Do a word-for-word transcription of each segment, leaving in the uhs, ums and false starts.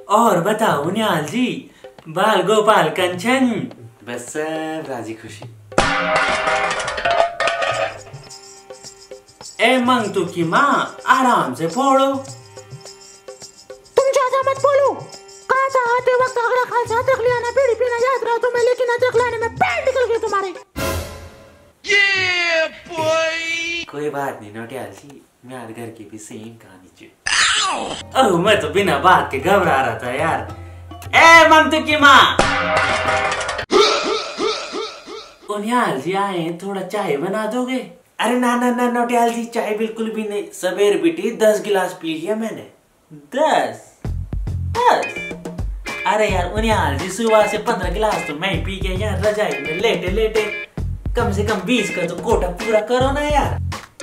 और बताओ न्याल जी, बाल गोपाल कंचन, बस सब राजी खुशी। ए मंगतू की माँ, आराम से फोड़ो। तुम ज्यादा मत बोलो। कहा था आते वक्त अगला खालसा अदरक ले आना, बीड़ी पीना याद रहा तुम्हें, लेकिन अदरक लाने में पैर निकल गए तुम्हारे। yeah, boy। कोई बात नहीं नोटियाल जी, मेरे घर की भी सेम कहानी थी। ओह मैं तो बिना बात के घबरा रहा था यार। ए मंगतू की माँ, न्याल जी आए, थोड़ा चाय बना दोगे? अरे ना ना ना नोटियाल जी, चाय बिल्कुल भी नहीं। सवेर बेटी दस गिलास पी लिया मैंने। दस दस अरे यार उन्याल जी, सुबह से पंद्रह गिलास तो मैं पी के यार रजाई में लेटे लेटे, कम से कम बीस का तो कोटा पूरा करो ना यार।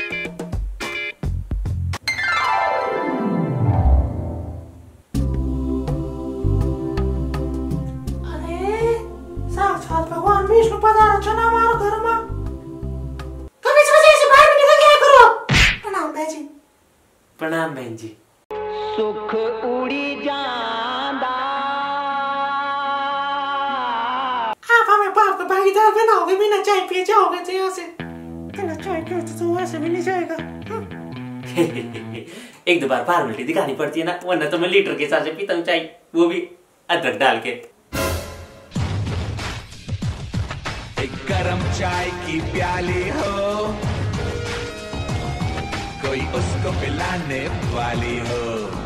अरे साक्षात भगवान विष्णु पधारो चना मारो घर में, कभी इस वजह से बाहर भी निकल गया करो। प्रणाम बहन जी। प्रणाम बहन जी। सुख उड़ी जांदा, आप हमें बाप का भागीदार बनाओगे, बिना चाय पिए जाओगे तो यहाँ से। बिना चाय पिए तो वैसे भी नहीं जाएगा। एक दो बार फॉर्मेलिटी दिखानी पड़ती है ना, वरना तो मैं लीटर के हिसाब से पीता हूँ चाय, वो भी अदरक डाल के। एक गरम चाय की प्याली हो, कोई उसको पिलाने वाली हो।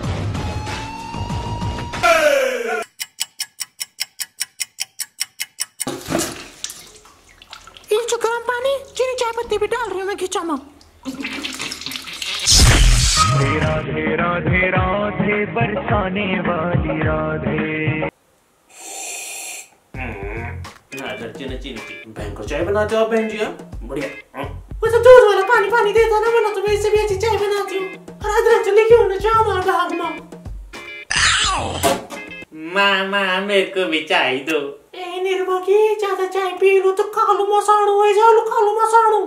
ये जो गर्म पानी चीनी चाय पत्ती भी डाल रही हूँ मैं खिंचा में। राधे राधे राधे बरसाने वाली राधे। चीनी चीनी बहन को चाय बनाते हो आप बहन जी? बढ़िया। वो तो दूध वाला पानी पानी देता ना, वरना तो मैं इससे भी अच्छी चाय बनाती हूँ। और अदरक तो लेके होना चाह मार भाग माँ। मामा मेरे को भी चाय दो। ए निर्मा की, ज्यादा चाय पी लो तो कालू मसाणु हो जाओ, कालू मसाणु।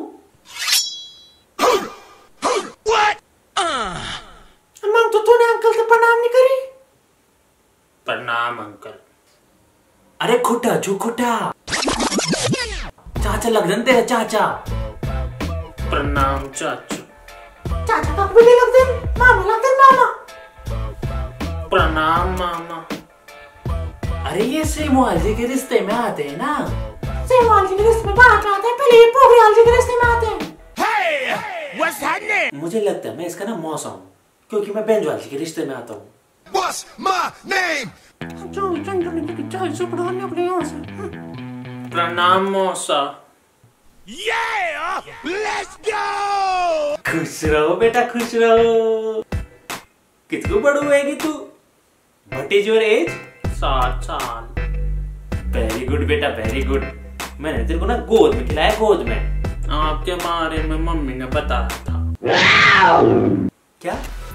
मंग तो तूने अंकल से प्रणाम नहीं करी? प्रणाम अंकल। अरे खुटा जो खुटा, चाचा लग रहे तेरे चाचा। प्रणाम चाचू। चाचा का भी नहीं लगते, मामा लगते मामा। प्रणाम मामा। अरे ये सेमवाल जी के रिश्ते में आते हैं ना? सेमवाल जी के रिश्ते में बात आते हैं, पहले ये पोखरियाल जी के रिश्ते में आते हैं। Hey, what's happening? मुझे लगता है मैं इसका ना मौसा हूँ, क्योंकि मैं बेंजवाल जी के रिश्ते में आता हूँ। What's my name? जो चंचल की चाय से पढ़ाने अपने यहाँ से। प्रणाम मौसा। Yeah, let's go. खुश रहो बेटा, खुश रहो। कितनी बड़ी हुएगी तू? What is your age? सात साल। वेरी गुड बेटा, वेरी गुड। मैंने तेरे को ना गोद में खिलाया, गोद में। आपके बारे में मम्मी ने बताया था। क्या?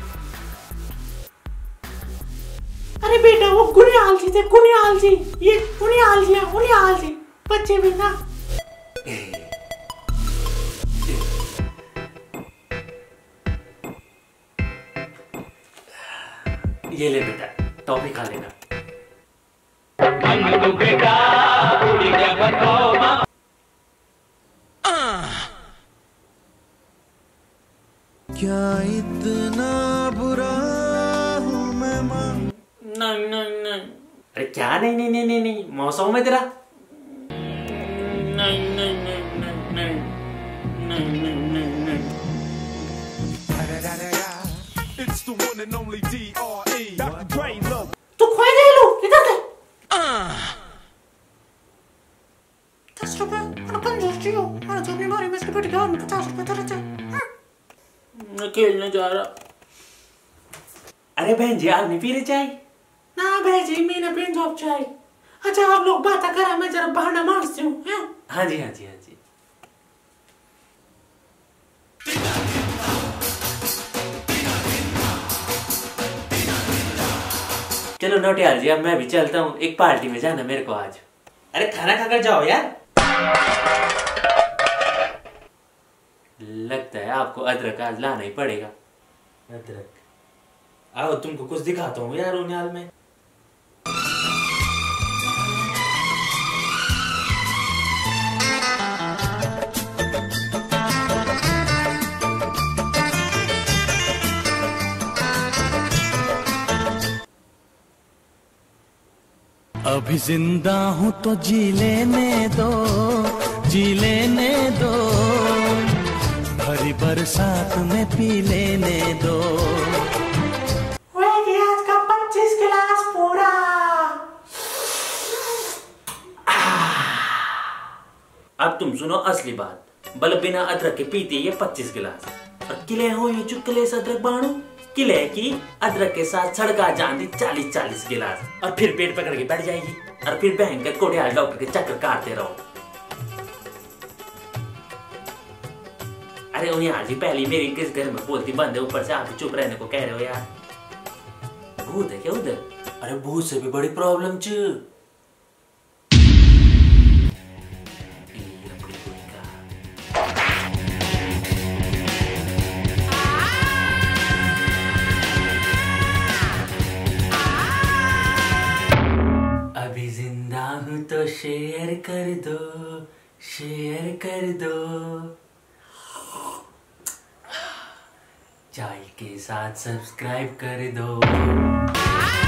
अरे बेटा वो गुनियाल जी थे, गुनियाल जी। ये गुनियाल जी है, गुनियाल जी। बच्चे भी ना। ये ले बेटा, टॉफी खा लेना। क्या इतना बुरा हूँ मैं माँ? नहीं नहीं नहीं। अरे क्या नहीं नहीं नहीं नहीं नहीं, मौसम में तेरा। नहीं नहीं नहीं नहीं नहीं नहीं नहीं नहीं नहीं। It's the one and only D R E. Doctor Dre, look. तू खोए दे लो, इधर दे। दस रुपए, अरे कंजूस जी हो। अरे तो बीमारी में इसके पेट के में पचास रुपए दे रहे थे। मैं खेलने जा रहा। अरे बहन जी आप नहीं पी रहे चाय? ना बहन जी, मैं ना पीन दो चाय। अच्छा आप लोग बात करा, मैं जरा बहाना मारती हूँ। हाँ जी हाँ जी हाँ जी। चलो नोटियाल जी, अब मैं भी चलता हूँ, एक पार्टी में जाना मेरे को आज। अरे खाना खाकर जाओ यार। लगता है आपको अदरक आज लाना ही पड़ेगा। अदरक आओ, तुमको कुछ दिखाता हूँ यार उन्याल में। अभी जिंदा हूँ तो जी लेने दो, जी लेने दो, भरी बरसात में पी लेने दो। वही आज का पच्चीस गिलास पूरा। अब तुम सुनो असली बात, बल बिना अदरक के पीती ये पच्चीस गिलास, और किले हो ये चुटकले से अदरक बाणू, किले की अदरक के साथ सड़का जानी चालीस चालीस गिलास, और फिर पेट पकड़ के बैठ जाएगी, और फिर भयंकर कोड़ियाल डॉक्टर के चक्कर काटते रहो। अरे उन्हें आज ही पहली मेरी किस घर में बोलती बंद है, ऊपर से आप भी चुप रहने को कह रहे हो यार। भूत है क्या उधर? अरे भूत से भी बड़ी प्रॉब्लम च। अभी जिंदा हूँ तो शेयर कर दो, शेयर कर दो, चाय के साथ सब्सक्राइब कर दो।